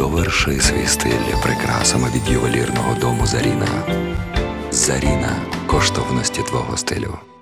Доверши свій стиль прикрасами від ювелірного дому Заріна. Заріна – коштовності твого стилю.